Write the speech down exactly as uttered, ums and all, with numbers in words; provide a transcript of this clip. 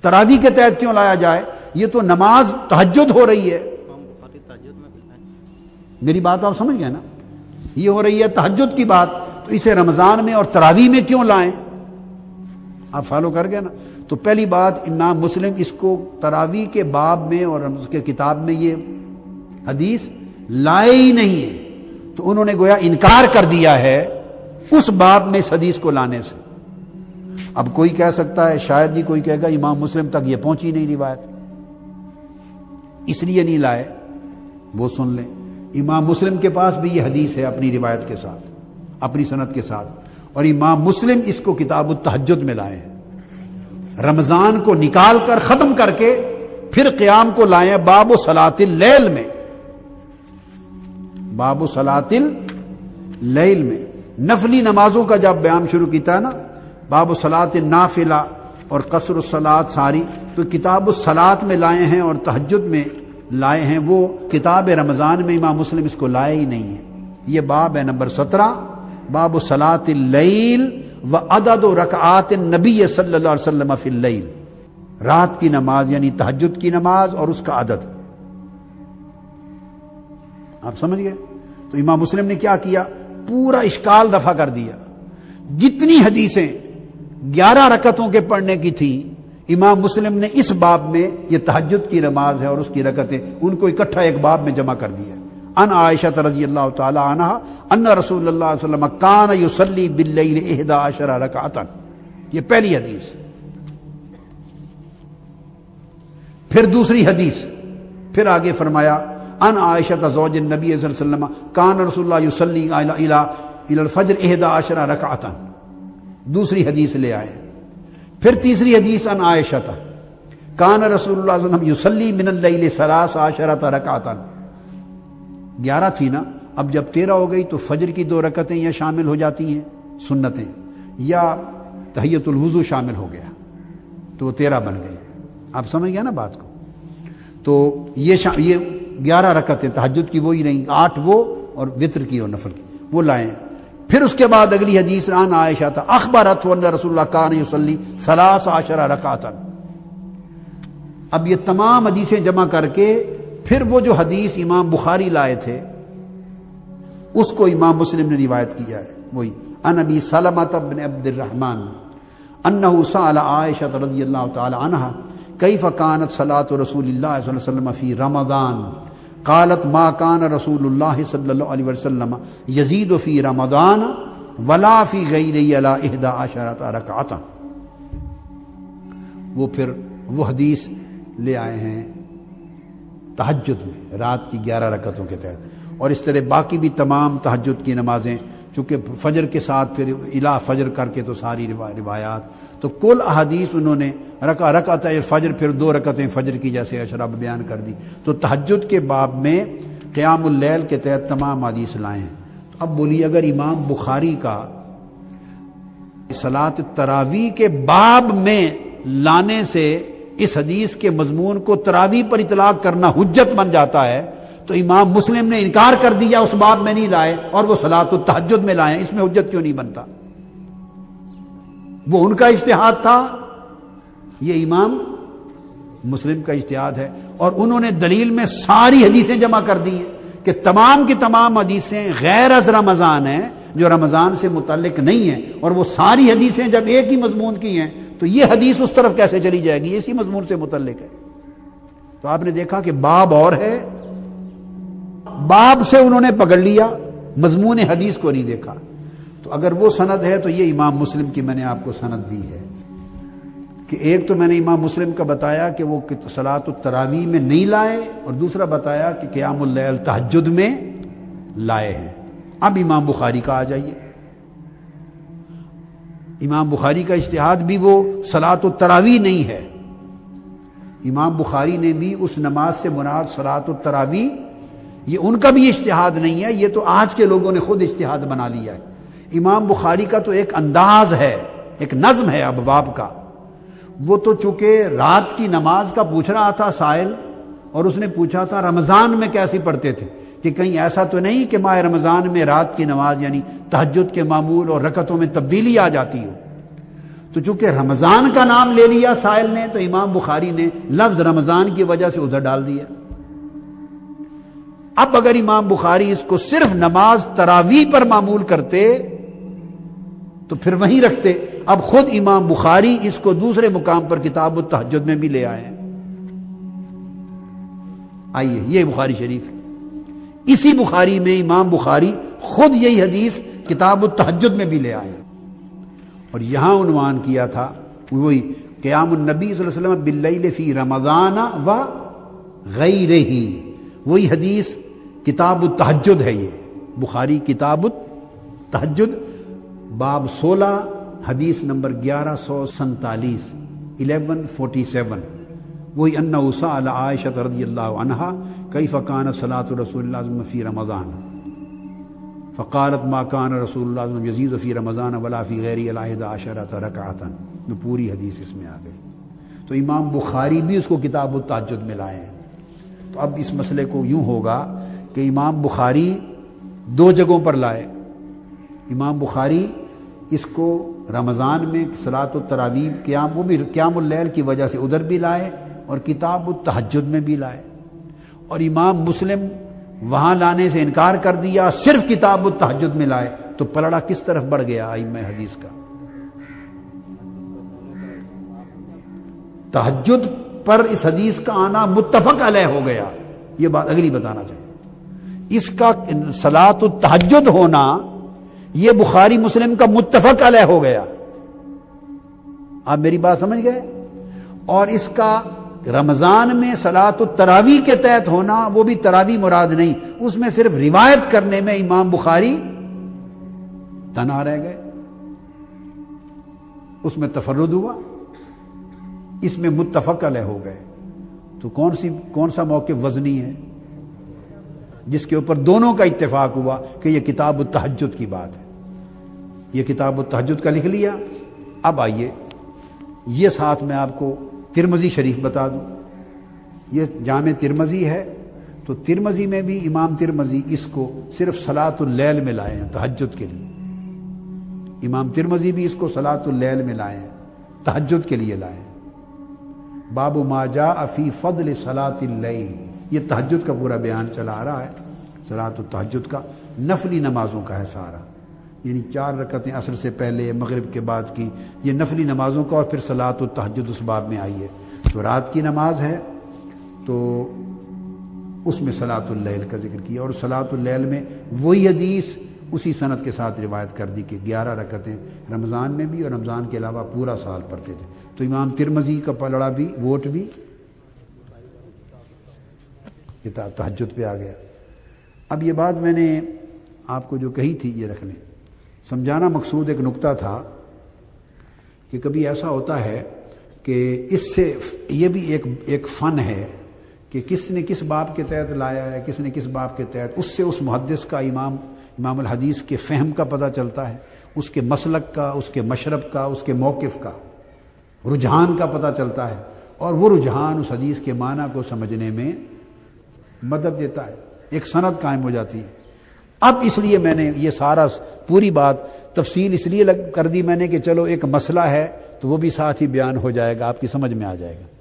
تراویح کے تحت کیوں لایا جائے؟ یہ تو نماز تہجد ہو رہی ہے. میری بات آپ سمجھ گئے نا؟ یہ ہو رہی ہے تہجد کی بات، تو اسے رمضان میں اور تراویح میں کیوں لائیں؟ آپ فالو کر گئے نا؟ تو پہلی بات، امام مسلم اس کو تراویح کے باب میں اور اس کے کتاب میں یہ حدیث لائے ہی نہیں ہے، تو انہوں نے گویا انکار کر دیا ہے اس باب میں اس حدیث کو لانے سے. اب کوئی کہہ سکتا ہے، شاید ہی کوئی کہے گا امام مسلم تک یہ پہنچی نہیں روایت، اس لیے نہیں لائے. وہ سن لیں، امام مسلم کے پاس بھی یہ حدیث ہے اپنی روایت کے ساتھ، اپنی سند کے ساتھ، اور امام مسلم اس کو کتاب التہجد میں لائے ہیں. رمضان کو نکال کر ختم کر کے پھر قیام کو لائے باب صلاۃ اللیل میں. باب صلاۃ اللیل میں نفلی نمازوں کا جب بیان شروع کیتا ہے نا، باب صلاۃ النافلہ اور قصر الصلاۃ ساری، تو کتاب الصلاۃ میں لائے ہیں اور تہجد میں لائے ہیں. وہ کتاب رمضان میں امام مسلم اس کو لائے ہی نہیں ہے. یہ باب ہے نمبر سترہ، باب صلاۃ اللیل و عدد رکعات النبی صلی اللہ علیہ وسلم فی اللیل. رات کی نماز یعنی تہجد کی نماز اور اس کا عدد. آپ سمجھ گئے؟ تو امام مسلم نے کیا کیا؟ پورا اشکال رفع کر دیا. جتنی حدیثیں گیارہ رکعتوں کے پڑھنے کی تھی، امام مسلم نے اس باب میں یہ تہجد کی نماز ہے اور اس کی رکعتیں، ان کو اکٹھا ایک باب میں جمع کر دیا. ان عائشہ رضی اللہ تعالی عنہا ان رسول اللہ صلی اللہ علیہ وسلم کان یصلی باللیل احدی عشر رکعتا. یہ پہلی حدیث. پھر دوسری حدیث، پھر آگے فرمایا ان عائشہ زوج النبی صلی اللہ علیہ وسلم کان رسول اللہ یصلی الی الی الفجر احدی عشر رکعتا. دوسری حدیث لے آئے. پھر تیسری حدیث ان عائشہ کان رسول اللہ صلی اللہ علیہ وسلم یصلی من اللیل ثلاث عشرۃ رکعتا. گیارہ تھی نا، اب جب تیرہ ہو گئی تو فجر کی دو رکعتیں یا شامل ہو جاتی ہیں سنتیں، یا تحیۃ الوضو شامل ہو گیا تو وہ تیرہ بن گئے. آپ سمجھ گئے نا بات کو؟ تو یہ شا... یہ گیارہ رکعتیں تہجد کی وہی نہیں، آٹھ وہ اور وطر کی اور نفل کی وہ لائیں. پھر اس کے بعد اگلی حدیث عن عائشہ تھا اخبرت ان رسول اللہ کان یصلی ثلاث عشر رکعتا. اب یہ تمام حدیثیں جمع کر کے پھر وہ جو حدیث امام بخاری لائے تھے اس کو امام مسلم نے روایت کیا ہے، وہی ان ابی سلمہ بن عبد الرحمن انہ سأل عائشہ رضی اللہ تعالی عنہا کیف کانت صلاۃ رسول اللہ صلی اللہ علیہ وسلم فی رمضان قالت ما کان رسول اللہ صلی اللہ علیہ وسلم یزید فی رمضان ولا فی غیرہ علی احدی عشرۃ رکعۃ. وہ پھر وہ حدیث لے آئے ہیں تہجد میں رات کی گیارہ رکعتوں کے تحت، اور اس طرح باقی بھی تمام تہجد کی نمازیں، چونکہ فجر کے ساتھ پھر الا فجر کر کے تو ساری روایات، تو کل احادیث انہوں نے رکع رکعت فجر پھر دو رکعتیں فجر کی جیسے اشراب بیان کر دی. تو تہجد کے باب میں قیام اللیل کے تحت تمام حدیث لائے ہیں. تو اب بولیے اگر امام بخاری کا صلاۃ التراویح کے باب میں لانے سے اس حدیث کے مضمون کو تراویح پر اطلاق کرنا حجت بن جاتا ہے، تو امام مسلم نے انکار کر دیا، اس باب میں نہیں لائے اور وہ صلاۃ التہجد میں لائے. اس میں حجت کیوں نہیں بنتا؟ وہ ان کا اجتہاد تھا، یہ امام مسلم کا اجتہاد ہے، اور انہوں نے دلیل میں ساری حدیثیں جمع کر دی ہیں کہ تمام کی تمام حدیثیں غیر از رمضان ہیں، جو رمضان سے متعلق نہیں ہیں، اور وہ ساری حدیثیں جب ایک ہی مضمون کی ہیں تو یہ حدیث اس طرف کیسے چلی جائے گی؟ اسی مضمون سے متعلق ہے. تو آپ نے دیکھا کہ باب اور ہے، باب سے انہوں نے پکڑ لیا، مضمون حدیث کو نہیں دیکھا. تو اگر وہ سند ہے تو یہ امام مسلم کی میں نے آپ کو سند دی ہے کہ ایک تو میں نے امام مسلم کا بتایا کہ وہ صلاۃ التراویح میں نہیں لائے، اور دوسرا بتایا کہ قیام اللیل تہجد میں لائے ہیں. اب امام بخاری کا آ جائیے. امام بخاری کا اجتہاد بھی وہ صلاۃ التراویح نہیں ہے. امام بخاری نے بھی اس نماز سے مراد صلاۃ التراویح، یہ ان کا بھی اجتہاد نہیں ہے، یہ تو آج کے لوگوں نے خود اجتہاد بنا لیا ہے. امام بخاری کا تو ایک انداز ہے، ایک نظم ہے ابواب کا. وہ تو چونکہ رات کی نماز کا پوچھ رہا تھا سائل، اور اس نے پوچھا تھا رمضان میں کیسے پڑھتے تھے، کہ کہیں ایسا تو نہیں کہ ماہ رمضان میں رات کی نماز یعنی تہجد کے معمول اور رکعتوں میں تبدیلی آ جاتی ہو. تو چونکہ رمضان کا نام لے لیا سائل نے تو امام بخاری نے لفظ رمضان کی وجہ سے ادھر ڈال دیا۔ اب اگر امام بخاری اس کو صرف نماز تراویح پر معمول کرتے تو پھر وہیں رکھتے۔ اب خود امام بخاری اس کو دوسرے مقام پر کتاب التہجد میں بھی لے آئے ہیں۔ آئیے یہ بخاری شریف، اسی بخاری میں امام بخاری خود یہی حدیث کتاب التہجد میں بھی لے آئے ہیں، اور یہاں عنوان کیا تھا وہی قیام النبی صلی اللہ علیہ وسلم باللیل فی رمضان و غیرہ، وہی حدیث کتاب التہجد ہے۔ یہ بخاری کتاب التہجد باب سولہ حدیث نمبر گیارہ سو سینتالیس الیون فورٹی سیون، وہی انہ سأل عائشہ رضی اللہ عنہا کیف کان صلاۃ رسول اللہ صلی اللہ علیہ وسلم فی رمضان فقالت ما کان رسول اللہ صلی اللہ علیہ وسلم یزید فی رمضان ولا فی غیرہ الا احدی عشرۃ رکعۃ، میں پوری حدیث اس میں آ گئی۔ تو امام بخاری بھی اس کو کتاب التہجد میں لائے ہیں۔ تو اب اس مسئلے کو یوں ہوگا کہ امام بخاری دو جگہوں پر لائے، امام بخاری اس کو رمضان میں صلاۃ التراویح قیام وہ بھی قیام اللیل کی وجہ سے ادھر بھی لائے اور کتاب التہجد میں بھی لائے، اور امام مسلم وہاں لانے سے انکار کر دیا، صرف کتاب التہجد میں لائے، تو پلڑا کس طرف بڑھ گیا ائمہ حدیث کا؟ تہجد پر اس حدیث کا آنا متفق علیہ ہو گیا۔ یہ بات اگلی بتانا چاہیے، اس کا صلاۃ التہجد ہونا یہ بخاری مسلم کا متفق علیہ ہو گیا۔ آپ میری بات سمجھ گئے؟ اور اس کا رمضان میں صلاۃ التراویح کے تحت ہونا، وہ بھی تراویح مراد نہیں، اس میں صرف روایت کرنے میں امام بخاری تنہا رہ گئے، اس میں تفرد ہوا، اس میں متفق علیہ ہو گئے۔ تو کون سی کون سا موقف وزنی ہے جس کے اوپر دونوں کا اتفاق ہوا کہ یہ کتاب التہجد کی بات ہے؟ یہ کتاب التہجد کا لکھ لیا۔ اب آئیے یہ ساتھ میں آپ کو ترمذی شریف بتا دوں، یہ جامع ترمذی ہے، تو ترمذی میں بھی امام ترمذی اس کو صرف صلاۃ اللیل میں لائے ہیں تہجد کے لیے، امام ترمذی بھی اس کو صلاۃ اللیل میں لائے ہیں، تہجد کے لیے لائے ہیں۔ باب ما جاء فی فضل صلاۃ اللیل، یہ تہجد کا پورا بیان چلا آ رہا ہے، صلاۃ التہجد کا، نفلی نمازوں کا ہے سارا، یعنی چار رکعتیں عصر سے پہلے مغرب کے بعد کی، یہ نفلی نمازوں کا، اور پھر صلاۃ التہجد اس باب میں آئی ہے۔ تو رات کی نماز ہے تو اس میں صلاۃ اللیل کا ذکر کیا، اور صلاۃ اللیل میں وہی حدیث اسی سند کے ساتھ روایت کر دی کہ گیارہ رکعتیں رمضان میں بھی اور رمضان کے علاوہ پورا سال پڑھتے تھے۔ تو امام ترمذی کا پلڑا بھی ووٹ بھی کتاب تہجد پہ آ گیا۔ اب یہ بات میں نے آپ کو جو کہی تھی یہ رکھ لیں، سمجھانا مقصود ایک نقطہ تھا کہ کبھی ایسا ہوتا ہے کہ اس سے یہ بھی ایک ایک فن ہے کہ کس نے کس باب کے تحت لایا ہے، کس نے کس باب کے تحت، اس سے اس محدث کا امام امام الحدیث کے فہم کا پتہ چلتا ہے، اس کے مسلک کا، اس کے مشرب کا، اس کے موقف کا، رجحان کا پتہ چلتا ہے، اور وہ رجحان اس حدیث کے معنی کو سمجھنے میں مدد دیتا ہے، ایک سند قائم ہو جاتی ہے۔ اب اس لیے میں نے یہ سارا پوری بات تفصیل اس لیے کر دی میں نے کہ چلو ایک مسئلہ ہے تو وہ بھی ساتھ ہی بیان ہو جائے گا، آپ کی سمجھ میں آ جائے گا۔